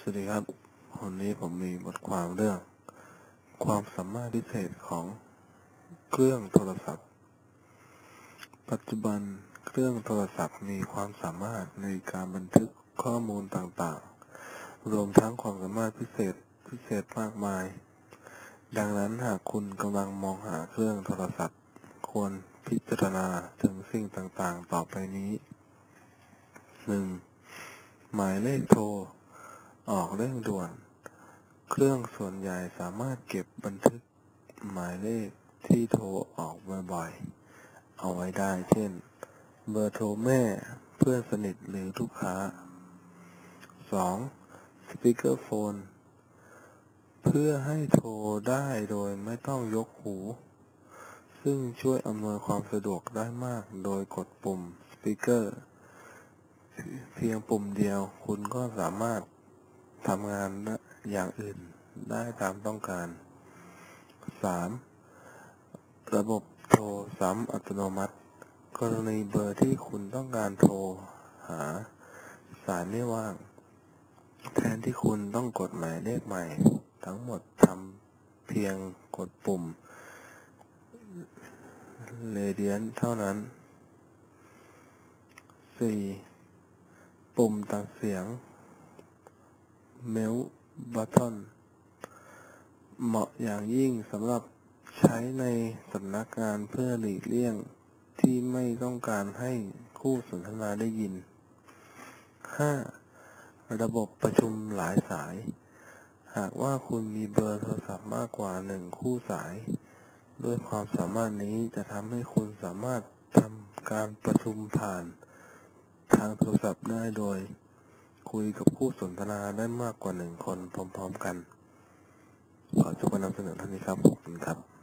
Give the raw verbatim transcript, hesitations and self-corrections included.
สวัสดีครับวันนี้ผมมีบทความเรื่องความสามารถพิเศษของเครื่องโทรศัพท์ปัจจุบันเครื่องโทรศัพท์มีความสามารถในการบันทึกข้อมูลต่างๆรวมทั้งความสามารถพิเศษพิเศษมากมายดังนั้นหากคุณกำลังมองหาเครื่องโทรศัพท์ควรพิจารณาถึงสิ่งต่างๆต่อไปนี้ หนึ่ง หมายเลขโทรออกเร่งด่วนเครื่องส่วนใหญ่สามารถเก็บบันทึกหมายเลขที่โทรออกบ่อยๆเอาไว้ได้เช่นเบอร์โทรแม่เพื่อนสนิทหรือลูกค้า สอง สปีกเกอร์โฟนเพื่อให้โทรได้โดยไม่ต้องยกหูซึ่งช่วยอำนวยความสะดวกได้มากโดยกดปุ่มสปีกเกอร์เพียงปุ่มเดียวคุณก็สามารถทำงานอย่างอื่นได้ตามต้องการ สาม ระบบโทรซ้ำอัตโนมัติกรณีเบอร์ที่คุณต้องการโทรหาสายไม่ว่างแทนที่คุณต้องกดหมายเลขใหม่ทั้งหมดทำเพียงกดปุ่มเรเดียนเท่านั้น สี่ ปุ่มตัดเสียง Mute Button เหมาะอย่างยิ่งสำหรับใช้ในสำนักงานเพื่อหลีกเลี่ยงที่ไม่ต้องการให้คู่สนทนาได้ยิน ห้า ระบบประชุมหลายสายหากว่าคุณมีเบอร์โทรศัพท์มากกว่าหนึ่งคู่สายด้วยความสามารถนี้จะทำให้คุณสามารถทำการประชุมผ่านทางโทรศัพท์ได้โดยคุยกับคู่สนทนาได้มากกว่าหนึ่งคนพร้อมๆกันขอจบการนำเสนอเท่านี้ครับขอบคุณครับ